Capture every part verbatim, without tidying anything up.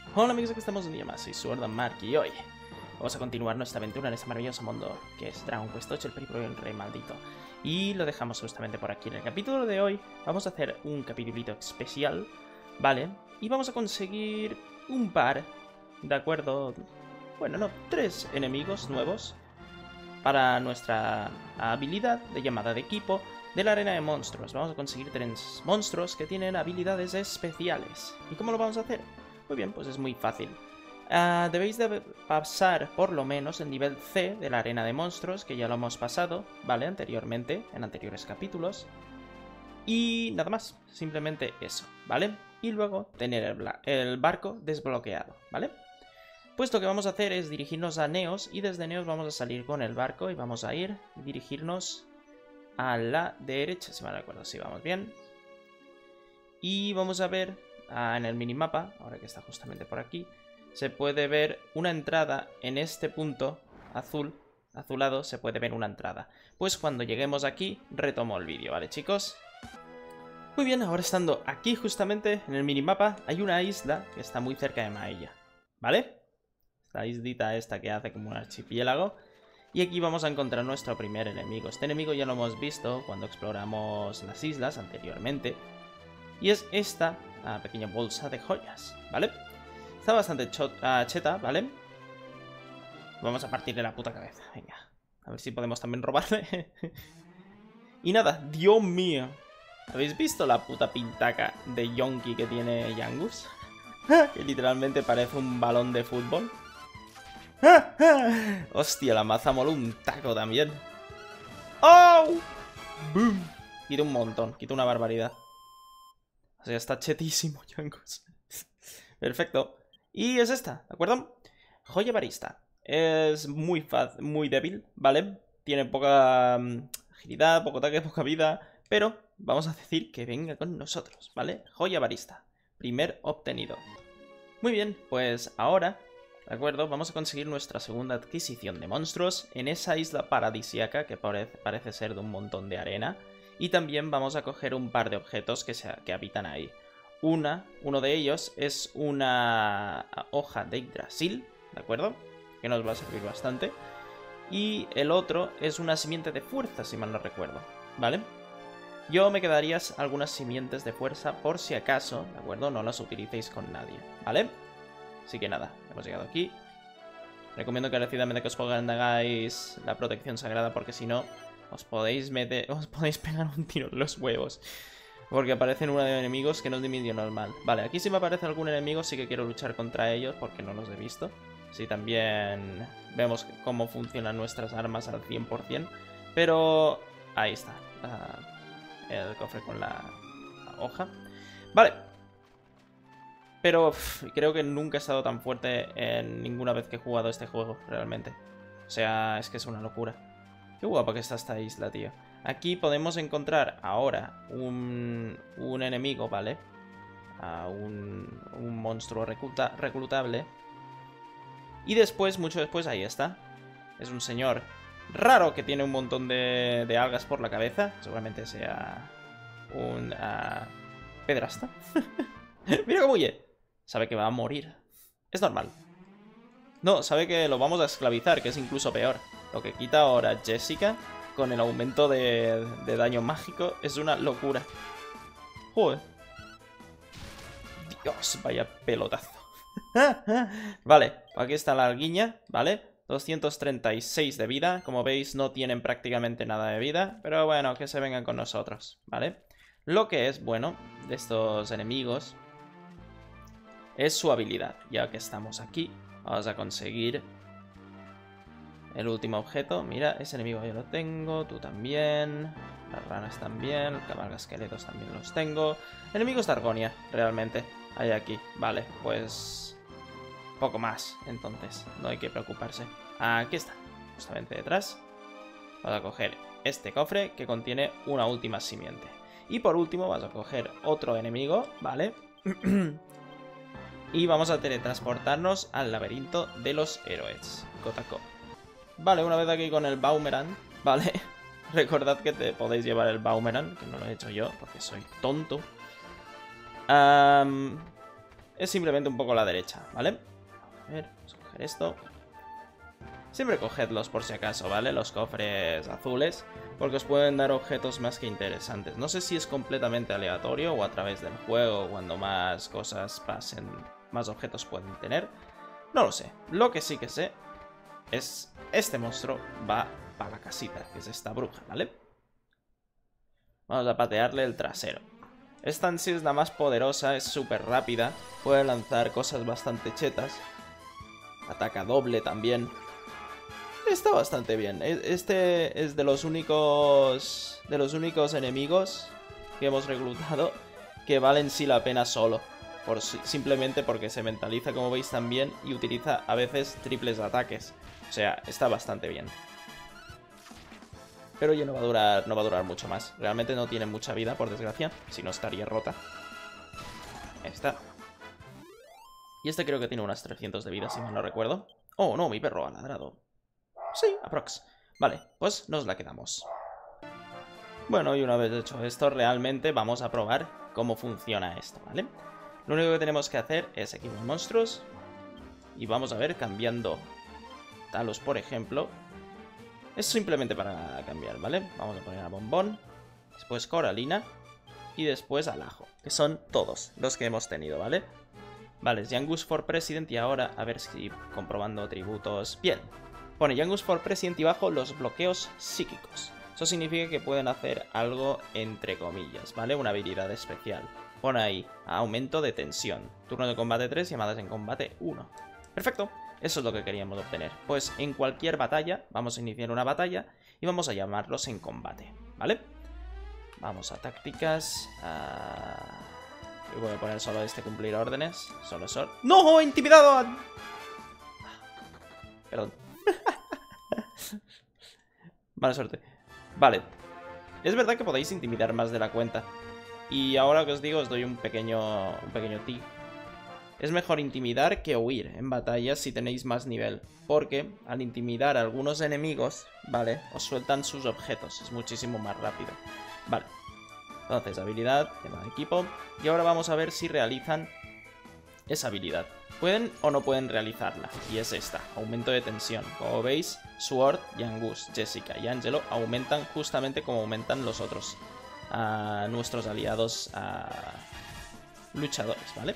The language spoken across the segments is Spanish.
Hola amigos, aquí estamos un día más, soy Sword Mark y hoy vamos a continuar nuestra aventura en este maravilloso mundo que es Dragon Quest ocho, el periplo del rey maldito. Y lo dejamos justamente por aquí. En el capítulo de hoy vamos a hacer un capitulito especial, ¿vale? Y vamos a conseguir un par, ¿de acuerdo? Bueno, no, tres enemigos nuevos para nuestra habilidad de llamada de equipo de la arena de monstruos. Vamos a conseguir tres monstruos que tienen habilidades especiales. ¿Y cómo lo vamos a hacer? Muy bien, pues es muy fácil. Uh, debéis de pasar por lo menos el nivel C de la arena de monstruos, que ya lo hemos pasado, ¿vale? Anteriormente, en anteriores capítulos. Y nada más, simplemente eso, ¿vale? Y luego tener el, el barco desbloqueado, ¿vale? Pues lo que vamos a hacer es dirigirnos a Neos y desde Neos vamos a salir con el barco y vamos a ir y dirigirnos a la derecha, si me recuerdo, si vamos bien. Y vamos a ver uh, en el minimapa, ahora que está justamente por aquí, se puede ver una entrada en este punto azul, azulado, se puede ver una entrada. Pues cuando lleguemos aquí, retomo el vídeo, ¿vale, chicos? Muy bien, ahora estando aquí justamente en el minimapa, hay una isla que está muy cerca de Maella, ¿vale? La islita esta que hace como un archipiélago. Y aquí vamos a encontrar nuestro primer enemigo. Este enemigo ya lo hemos visto cuando exploramos las islas anteriormente. Y es esta uh, pequeña bolsa de joyas, ¿vale? Está bastante uh, cheta, ¿vale? Vamos a partirle la puta cabeza, venga. A ver si podemos también robarle. Y nada, Dios mío. ¿Habéis visto la puta pintaca de Yonki que tiene Yangus? Que literalmente parece un balón de fútbol. Hostia, la maza mola un taco también. ¡Oh! ¡Boom! Quita un montón, quita una barbaridad. O sea, está chetísimo, Yangus. Perfecto. Y es esta, ¿de acuerdo? Joya barista. Es muy fácil, muy débil, ¿vale? Tiene poca um, agilidad, poco ataque, poca vida. Pero vamos a decir que venga con nosotros, ¿vale? Joya barista. Primer obtenido. Muy bien, pues ahora, ¿de acuerdo? Vamos a conseguir nuestra segunda adquisición de monstruos en esa isla paradisíaca que parece, parece ser de un montón de arena. Y también vamos a coger un par de objetos que, se, que habitan ahí. Una, uno de ellos es una hoja de Yggdrasil, ¿de acuerdo? Que nos va a servir bastante. Y el otro es una simiente de fuerza, si mal no recuerdo, ¿vale? Yo me quedaría algunas simientes de fuerza por si acaso, ¿de acuerdo? No las utilicéis con nadie, ¿vale? Así que nada, hemos llegado aquí. Recomiendo encarecidamente que os pongáis la protección sagrada porque si no, os podéis meter, os podéis pegar un tiro en los huevos. Porque aparecen uno de enemigos que no es de medio normal. Vale, aquí si me aparece algún enemigo sí que quiero luchar contra ellos porque no los he visto. Sí, también vemos cómo funcionan nuestras armas al cien por cien. Pero ahí está. Uh, el cofre con la, la hoja. Vale. Pero uff, creo que nunca he estado tan fuerte en ninguna vez que he jugado este juego, realmente. O sea, es que es una locura. Qué guapa que está esta isla, tío. Aquí podemos encontrar ahora un, un enemigo, ¿vale? Uh, un, un monstruo recluta, reclutable. Y después, mucho después, ahí está. Es un señor raro que tiene un montón de, de algas por la cabeza. Seguramente sea un uh, pedrasta. Mira cómo huye. Sabe que va a morir. Es normal. No, sabe que lo vamos a esclavizar, que es incluso peor. Lo que quita ahora Jessica con el aumento de, de daño mágico es una locura. Joder. Dios, vaya pelotazo. Vale, aquí está la alguiña, ¿vale? doscientos treinta y seis de vida. Como veis, no tienen prácticamente nada de vida. Pero bueno, que se vengan con nosotros, ¿vale? Lo que es bueno de estos enemigos es su habilidad. Ya que estamos aquí, vamos a conseguir el último objeto. Mira, ese enemigo yo lo tengo, tú también. Las ranas también, el cabalga esqueletos también los tengo. Enemigos de Argonia, realmente. Hay aquí, vale, pues poco más, entonces, no hay que preocuparse. Aquí está, justamente detrás. Vamos a coger este cofre que contiene una última simiente. Y por último vamos a coger otro enemigo, ¿vale? Y vamos a teletransportarnos al laberinto de los héroes, Kotako. Vale, una vez aquí con el Boomerang, ¿vale? Recordad que te podéis llevar el Boomerang, que no lo he hecho yo porque soy tonto. Um, es simplemente un poco a la derecha, ¿vale? A ver, vamos a coger esto. Siempre cogedlos por si acaso, ¿vale? Los cofres azules, porque os pueden dar objetos más que interesantes. No sé si es completamente aleatorio o a través del juego, cuando más cosas pasen, más objetos pueden tener. No lo sé. Lo que sí que sé es este monstruo va para la casita, que es esta bruja, ¿vale? Vamos a patearle el trasero. Esta en sí es la más poderosa, es súper rápida, puede lanzar cosas bastante chetas. Ataca doble también. Está bastante bien. Este es de los únicos de los únicos enemigos que hemos reclutado que valen sí la pena solo. Por, simplemente porque se mentaliza, como veis, también y utiliza a veces triples ataques. O sea, está bastante bien. Pero ya no va a durar, no va a durar mucho más. Realmente no tiene mucha vida, por desgracia. Si no, estaría rota. Ahí está. Y este creo que tiene unas trescientos de vida, si mal no recuerdo. Oh, no, mi perro ha ladrado. Sí, aprox. Vale, pues nos la quedamos. Bueno, y una vez hecho esto, realmente vamos a probar cómo funciona esto, ¿vale? Lo único que tenemos que hacer es equipar monstruos. Y vamos a ver, cambiando Talos, por ejemplo. Es simplemente para cambiar, ¿vale? Vamos a poner a Bombón, después Coralina y después al Ajo, que son todos los que hemos tenido, ¿vale? Vale, es Yangus for President y ahora a ver si comprobando atributos. Bien, pone Yangus for President y bajo los bloqueos psíquicos. Eso significa que pueden hacer algo entre comillas, ¿vale? Una habilidad especial. Pone ahí, aumento de tensión. Turno de combate tres, llamadas en combate uno. Perfecto. Eso es lo que queríamos obtener. Pues en cualquier batalla, vamos a iniciar una batalla y vamos a llamarlos en combate, ¿vale? Vamos a tácticas. A... voy a poner solo este cumplir órdenes. Solo sol. ¡No! ¡Intimidado! Perdón. Mala suerte. Vale. Es verdad que podéis intimidar más de la cuenta. Y ahora que os digo, os doy un pequeño, un pequeño tip. Es mejor intimidar que huir en batallas si tenéis más nivel, porque al intimidar a algunos enemigos, ¿vale? Os sueltan sus objetos, es muchísimo más rápido. Vale, entonces habilidad, tema de equipo, y ahora vamos a ver si realizan esa habilidad. Pueden o no pueden realizarla, y es esta, aumento de tensión. Como veis, Sword, Yangus, Jessica y Angelo aumentan justamente como aumentan los otros, a nuestros aliados a luchadores, ¿vale?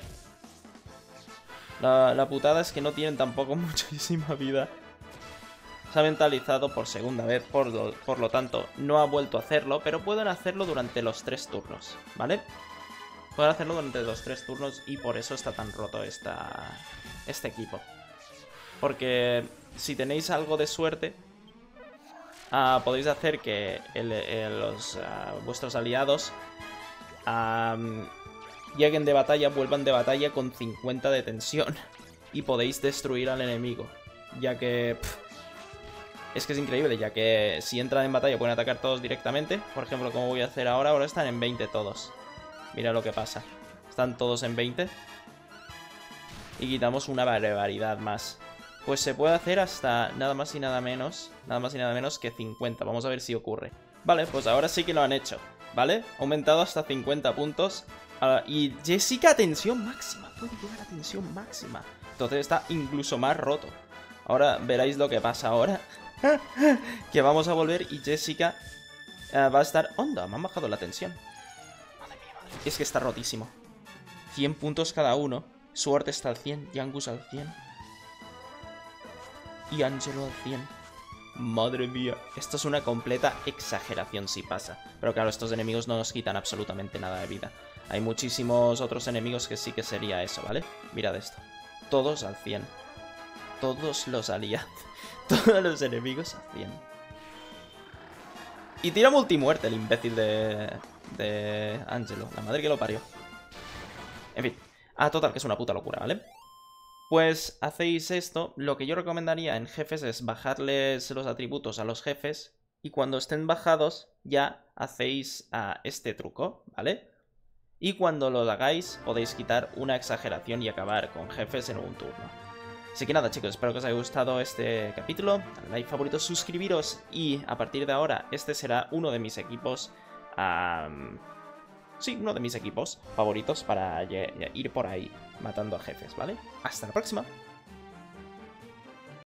La, la putada es que no tienen tampoco muchísima vida. Se ha mentalizado por segunda vez, por lo, por lo tanto no ha vuelto a hacerlo, pero pueden hacerlo durante los tres turnos, ¿vale? Pueden hacerlo durante los tres turnos y por eso está tan roto esta, este equipo. Porque si tenéis algo de suerte, uh, podéis hacer que el, el, los, uh, vuestros aliados... Um, lleguen de batalla, vuelvan de batalla con cincuenta de tensión y podéis destruir al enemigo, ya que pff, es que es increíble, ya que si entran en batalla pueden atacar todos directamente. Por ejemplo, como voy a hacer ahora, ahora están en veinte todos. Mira lo que pasa, están todos en veinte y quitamos una barbaridad más. Pues se puede hacer hasta nada más y nada menos, nada más y nada menos que cincuenta. Vamos a ver si ocurre. Vale, pues ahora sí que lo han hecho, ¿vale? Ha aumentado hasta cincuenta puntos. Uh, y Jessica, tensión máxima. Puede llegar a tensión máxima. Entonces está incluso más roto. Ahora veréis lo que pasa ahora. Que vamos a volver y Jessica uh, va a estar... ¡Onda! Me han bajado la tensión. Madre mía, madre mía. Es que está rotísimo. cien puntos cada uno. Sword está al cien. Yangus al cien. Y Angelo al cien. Madre mía. Esto es una completa exageración si pasa. Pero claro, estos enemigos no nos quitan absolutamente nada de vida. Hay muchísimos otros enemigos que sí que sería eso, ¿vale? Mirad esto. Todos al cien. Todos los aliados. Todos los enemigos al cien. Y tira multimuerte el imbécil de... de Angelo. La madre que lo parió. En fin. Ah, total, que es una puta locura, ¿vale? Pues hacéis esto. Lo que yo recomendaría en jefes es bajarles los atributos a los jefes. Y cuando estén bajados, ya hacéis uh, este truco, ¿vale? Y cuando lo hagáis, podéis quitar una exageración y acabar con jefes en un turno. Así que nada, chicos, espero que os haya gustado este capítulo. Dale like, favorito, suscribiros. Y a partir de ahora, este será uno de mis equipos um, sí, uno de mis equipos favoritos para ir por ahí matando a jefes, ¿vale? Hasta la próxima.